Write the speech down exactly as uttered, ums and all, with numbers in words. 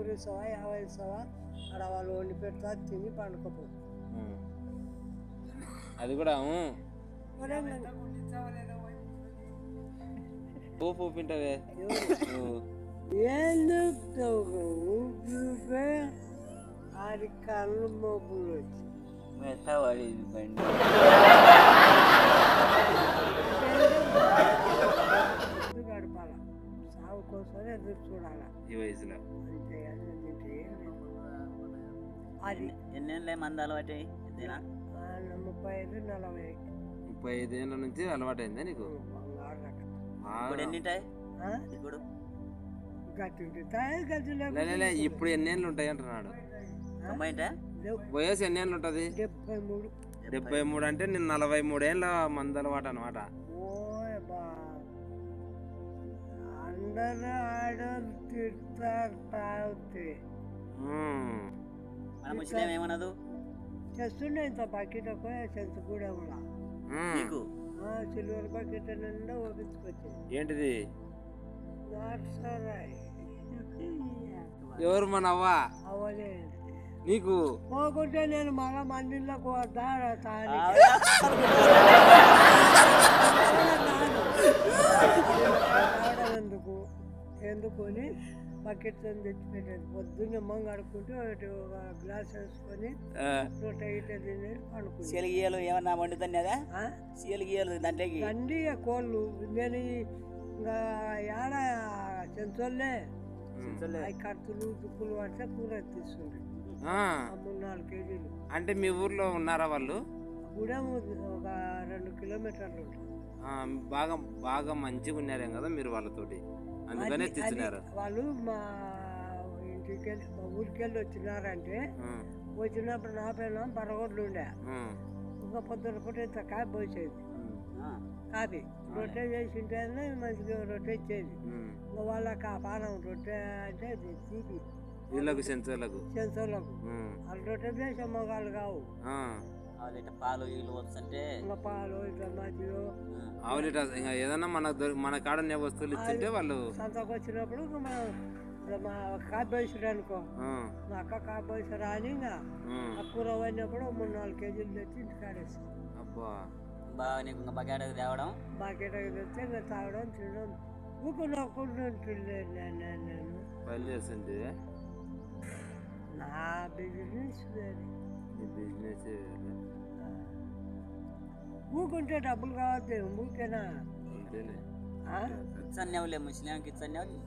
నూరు ఇస్తావా యాభై ఇస్తావా అక్కడ వాళ్ళు వండి పెడతా తిని పండుకోపో. అది కూడా పోపింటవే ఎందుకు ఊపిపే ఆడి కళ్ళు మోపులు వచ్చి మెత్త పడింది బండి గడపాల సాగు కోసమే ఎదురు చూడాల ఈ వయసులో. అంతే అది ఎన్నెళ్ళే మంది అలవాటు ముప్పై ఐదు నలభై ముప్పై ఐదేళ్ళ నుంచి అలవాటు అయిందా నీకు? ఇప్పుడు ఎన్నింటాయి ఇప్పుడు? ఇప్పుడు ఎన్నేళ్ళు ఉంటాయి అంటున్నాడు. తొంభై వయసు ఎన్నేళ్ళు ఉంటది? డెబ్బై మూడు డెబ్బై మూడు అంటే నేను నలభై మూడేళ్ళ మంది అలవాటు అనమాట. అందరూ ఆడలు తిడతారు తాగితే మన ముస్లిం ఏమన్నదు చేస్తుండే ఇంత బకెట్ ఒక సెంత కూడా నీకు సిల్వర్ బకెట్ నిండా ఒప్పించుకొచ్చింది. ఏంటిది? నాటుసారాయి. ఎవరు మన అవ్వ? అవ్వలే నీకు పోకుంటే నేను మళ్ళా మందిలోకి వద్దా ఎందుకు ఎందుకొని బకెట్ తెచ్చిపెట్టేది పొద్దున్నే మంగ అడుక్కుంటే ఒక గ్లాస్ వేసుకొని నూట ఇట తినేది పండుకుంది. సీలగియలు ఏమన్నా వండుతున్నదా? సీలగియలు దాంట్లోకి తండ్రి కోళ్ళు నేను ఇంకా ఏడ చెంచోళ్ళే కత్తులు దుక్కులు పడితే కూర తీసుకుంటాయి మూడు నాలుగు కేజీలు. అంటే మీ ఊర్లో ఉన్నారా వాళ్ళు? కూడా ఒక రెండు కిలోమీటర్లు ఉంటాయి. బాగా బాగా మంచిగా ఉన్నారేం కదా మీరు వాళ్ళతోటి, అందుకనే తెచ్చినారు. వాళ్ళు మా ఇంటికి వెళ్ళి మా ఊరికి వెళ్ళి వచ్చినారంటే వచ్చినప్పుడు నా పైన బరగొడ్లు ఉండే ఇంకా పొద్దున పూట ఇంత కాపీ పోసేది. కాపీ రొట్టె చేసింటేనే మంచిగా రొట్టె ఇచ్చేది. వాళ్ళకి ఆ పానం రొట్టె అంటే తీపి వీళ్ళకు సెన్సర్లకు సెన్సర్లకు వాళ్ళు రొట్టె చేసే మొగాళ్ళు కావు. పాలు వీళ్ళు వస్తుంటే పాలు ఇట్లా మధ్యలో ఆవు లీటర్ ఇంకా ఏదన్నా మన మన కాడ వస్తువులు ఇచ్చింటే వాళ్ళు సంతకు వచ్చినప్పుడు మా కాపీ వేసారు అనుకో, మా అక్క కాపీ వేసారా అని ఇంకా ఆ కూర పోయినప్పుడు మూడు నాలుగు కేజీలు తెచ్చి ఇంటికాడేసి అబ్బా బాగా నీకు బకెట్ తేవడం బకెట్ తెచ్చి ఇంకా తాగడం తినడం ఊకునొక్కుంటుండే నేను పని చేస్తుంది. నా బిజినెస్ వేరే. బిజినెస్ ఊకుంటే డబ్బులు కావద్దు ఊకేనా? అంతేనే. ఇచ్చన్నేవులే ముస్లింకి ఇచ్చన్నేవు